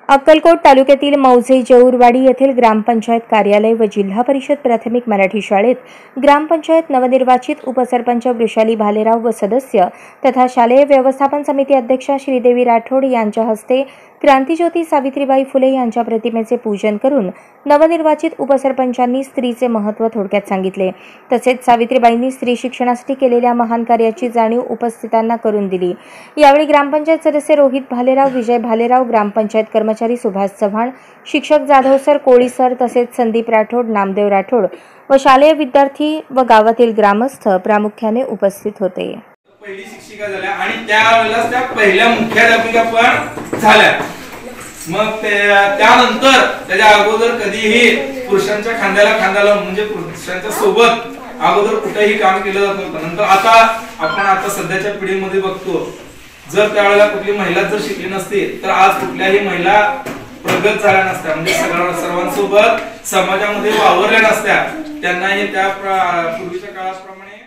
अक्कलकोट तालुक्यातील मौजे जऊरवाडी येथील ग्रामपंचायत कार्यालय व जिल्हा परिषद प्राथमिक मराठी शाळेत ग्रामपंचायत नवनिर्वाचित उपसरपंच वृषाली भालेराव व सदस्य तथा शालेय व्यवस्थापन समिती अध्यक्षा श्रीदेवी राठोड यांच्या हस्ते क्रांतिज्योती सावित्रीबाई फुले यांच्या प्रतिमेचे पूजन करून नवनिर्वाचित उपसरपंचांनी स्त्रीचे महत्त्व थोडक्यात सांगितले। तसेच सावित्रीबाईंनी स्त्री शिक्षणासाठी केलेल्या महान कार्याची जाणीव उपस्थितांना करून दिली। यावेळी ग्रामपंचायत सदस्य रोहित भालेराव, विजय भालेराव, ग्रामपंचायत कर्मचारी सुभाष चव्हाण, शिक्षक जाधव सर, कोळी सर तसेच संदीप राठोड, नामदेव राठोड व शालेय विद्यार्थी व गावातील ग्रामस्थ प्रामुख्याने उपस्थित होते। पहिली शिक्षिका झाल्या आणि त्यावेळेला त्या पहिल्या मुख्याध्यापिका पण झाल्या। मग त्यानंतर त्याच्या अगोदर कधीही पुरुषांच्या खांद्याला म्हणजे पुरुषांच्या सोबत अगोदर कुठेही काम केलं जात नव्हतं। नंतर आपण सध्याच्या पिढीमध्ये बघतो, जर त्यावेळेला कुठली महिला जर शिकली नसती तर आज कुठल्याही महिला प्रगत झाल्या नसत्या, म्हणजे सर्वांसोबत समाजामध्ये वावरल्या नसत्या। त्यांनाही त्या पूर्वीच्या काळाप्रमाणे